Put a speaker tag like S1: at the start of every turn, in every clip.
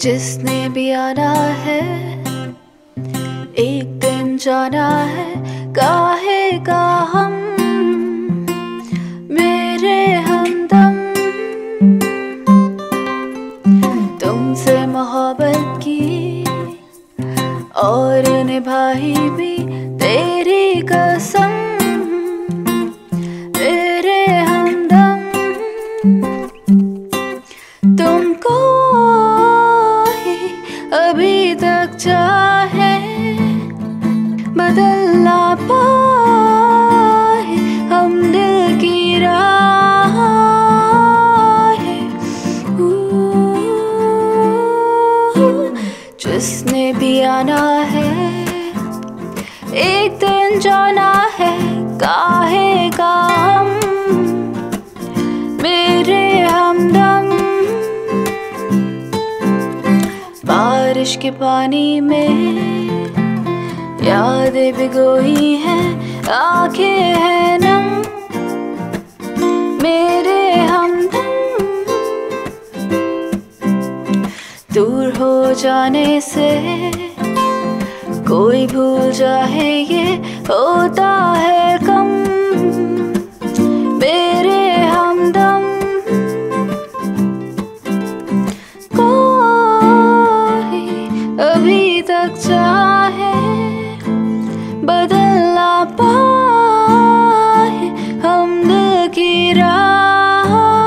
S1: जिसने भी आना है एक दिन जाना है, काहे का हम मेरे हमदम। तुमसे मोहब्बत की और निभाई भी तेरी कसम, मेरे हमदम। तुमको ही अभी तक चाहे बदलना पाए हम दिल की राह। जिसने भी आना है एक दिन जाना है, काहे का हम मेरे हमदम। बारिश के पानी में यादें भिगोई हैं, आंखें हैं नम, मेरे हमदम। दूर हो जाने से कोई भूल जाए ये होता है कम, मेरे हमदम। कोई अभी तक चाहे बदलना पाए हम दिल की राह।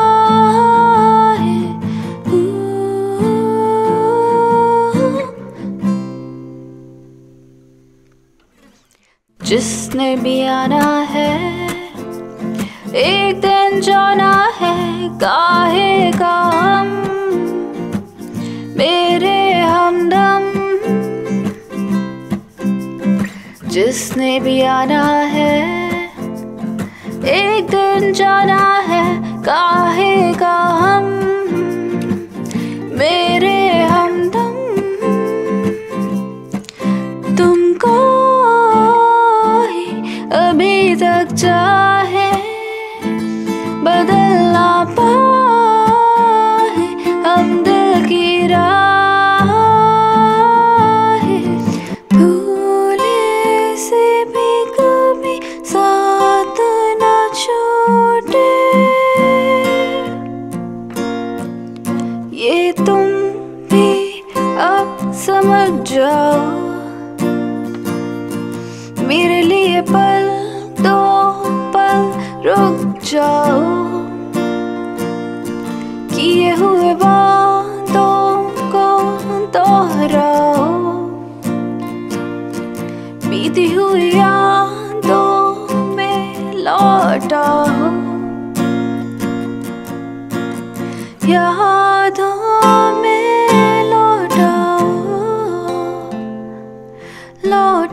S1: जिसने भी आना है एक दिन जाना है, काहे का हम मेरे हमदम। जिसने भी आना है एक दिन जाना है, काहे का हम मेरे हमदम। तुमको ही अभी तक चाहे बदलना पाए हम दिल की राह। ये तुम भी अब समझ जाओ, मेरे लिए पल दो पल रुक जाओ। किए हुए बातों को दोहराओ, बीती हुई यादों में लौटाओ। यादों में लौटाओ, लौटाओ।